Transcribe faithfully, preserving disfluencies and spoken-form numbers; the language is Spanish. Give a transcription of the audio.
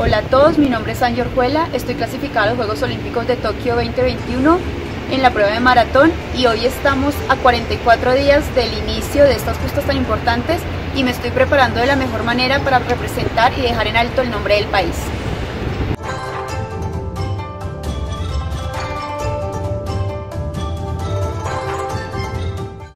Hola a todos, mi nombre es Ángel Orjuela, estoy clasificada a los Juegos Olímpicos de Tokio veinte veintiuno en la prueba de maratón y hoy estamos a cuarenta y cuatro días del inicio de estas justas tan importantes y me estoy preparando de la mejor manera para representar y dejar en alto el nombre del país.